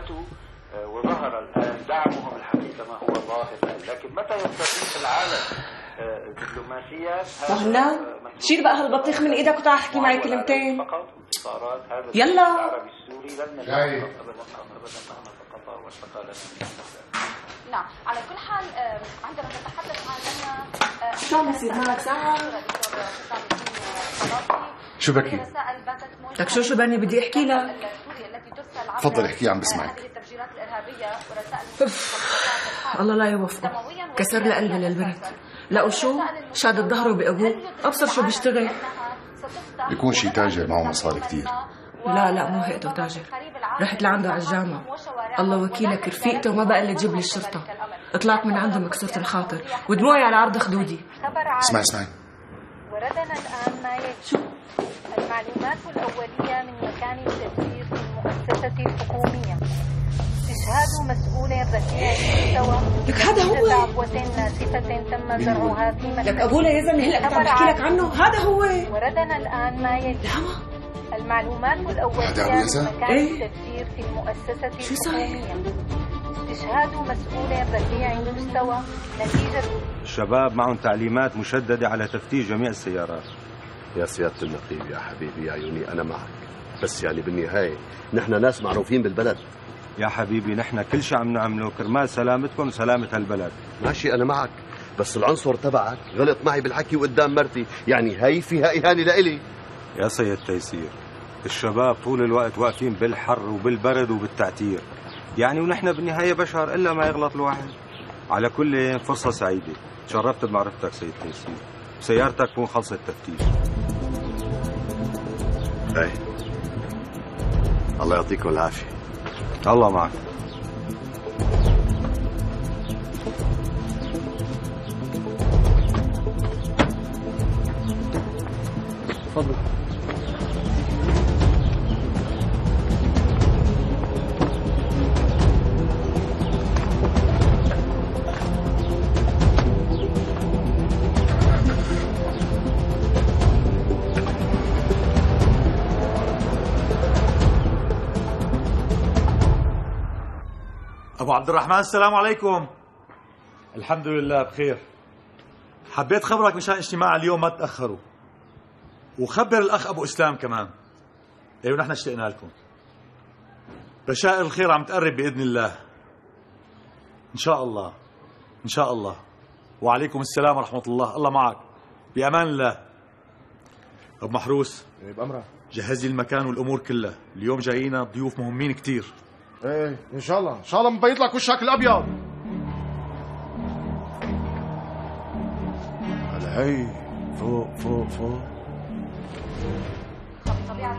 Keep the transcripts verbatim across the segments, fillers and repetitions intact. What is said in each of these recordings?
ثبتوا وظهر الآن دعمهم الحقيقة ما هو ظاهر، لكن متى يستطيع العالم الدبلوماسيات؟ وهلا شيل بقى هالبطيخ من ايدك وتعال احكي معي كلمتين. يلا جاي. نعم، على كل حال عندما نتحدث عن شو عم يصير معك ساعة؟ شو بكي؟ لك شو شو بني بدي احكي لك. تفضل احكي عم بسمعك. الله لا يوفقه، كسر لي قلبي للبنت. لقوا شو؟ شادت ظهره بأبوه، أبصر شو بيشتغل. بيكون شي تاجر معه مصاري كتير. لا لا مو هيئته تاجر، رحت لعنده على الجامعة، الله وكيلك رفيقته وما بقى اللي تجيب لي الشرطة. طلعت من عنده مكسورة الخاطر ودموعي على عرض خدودي. اسمعي اسمعي. وردنا الآن ما يجب المعلومات الأولية من مكان التدبير في المؤسسة الحكومية. استشهاد مسؤول رفيع المستوى. لك هذا هو. دعوة ناسفة تم زرعها في مكتب. لك أبونا يا زلمة هلا كنت عم بحكي لك عنه، هذا هو. وردنا الآن ما يجب المعلومات الأولية من مكان التدبير في المؤسسة الحكومية. استشهاد مسؤول رفيع المستوى نتيجة. الشباب معهم تعليمات مشددة على تفتيش جميع السيارات. يا سيادة النقيب يا حبيبي يا عيوني أنا معك، بس يعني بالنهاية نحن ناس معروفين بالبلد. يا حبيبي نحن كل شيء عم نعمله كرمال سلامتكم وسلامة هالبلد. ماشي أنا معك، بس العنصر تبعك غلط معي بالحكي وقدام مرتي، يعني هي فيها إهانة لإلي. يا سيد تيسير، الشباب طول الوقت واقفين بالحر وبالبرد وبالتعتير، يعني ونحن بالنهاية بشر إلا ما يغلط الواحد. على كل فرصة سعيدة، تشرفت بمعرفتك سيد تيسير، سيارتك تكون خلصت تفتيش. ايه الله يعطيكم العافية. الله معك. تفضل. أبو عبد الرحمن السلام عليكم. الحمد لله بخير. حبيت خبرك مشان اجتماع اليوم ما تأخروا، وخبر الأخ أبو إسلام كمان. أيوة نحن اشتقنا لكم. بشائر الخير عم تقرب بإذن الله إن شاء الله إن شاء الله. وعليكم السلام ورحمة الله. الله معك. بأمان الله. أبو محروس بأمرك. جهز لي المكان والأمور كلها، اليوم جايينا ضيوف مهمين كتير. ايه ان شاء الله ان شاء الله مبيض لك وشك الابيض. هلا هي فوق فوق فوق. طبيعة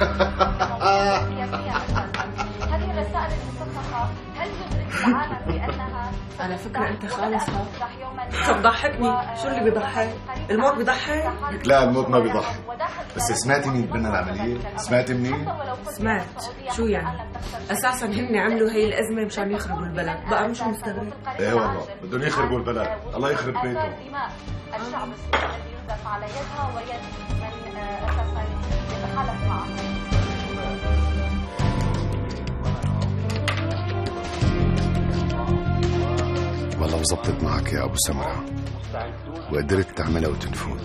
هذه الرسائل المصفحة هل يدرك العالم بأنها على فكرة أنت خالصها طب ضحكني. شو اللي بيضحك؟ الموت بيضحك؟ لا الموت ما بيضحك، بس سمعتي مين بنا العملية؟ سمعتي منين؟ سمعت. شو يعني؟ أساسا هن عملوا هي الأزمة مشان يخربوا البلد، بقى مش مستغرب؟ ايه والله بدهم يخربوا البلد، الله يخرب بيتهم. الشعب السوري الذي يردف على يدها ويد من أساسا يتحالف معه. والله وزبطت معك يا أبو سمرة وقدرت تعملها وتنفوت،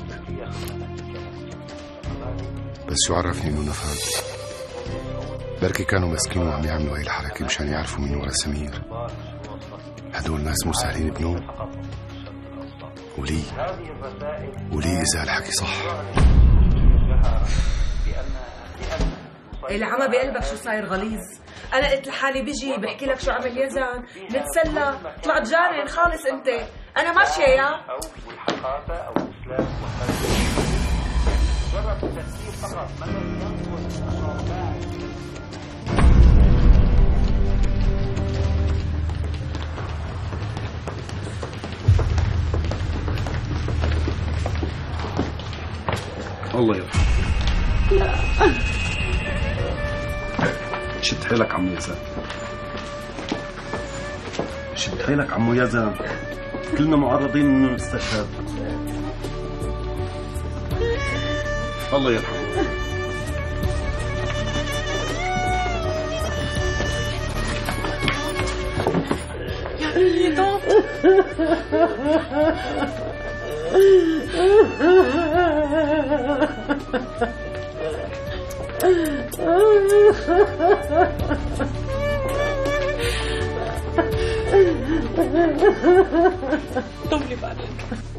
بس شو عرفني إنه نفذ؟ بركي كانوا ماسكين وعم يعملوا هاي الحركة مشان يعرفوا مين ورا سمير. هدول ناس مو سهلين بنوم. ولي ولي إذا الحكي صح. العمى بقلبك شو صاير غليظ. أنا قلت لحالي بيجي بحكي لك شو عمل يزن نتسلى، طلعت جارين خالص أنت. أنا ماشية يا أو والحقافة أو الإسلام جرب التفكير فقط من ينظر. الله يرحمه. لا شد حيلك عمو يزن، شد حيلك عمو يزن، كلنا معرضين انه نستشهد. الله يرحمه. يا طنط. طولي بالك.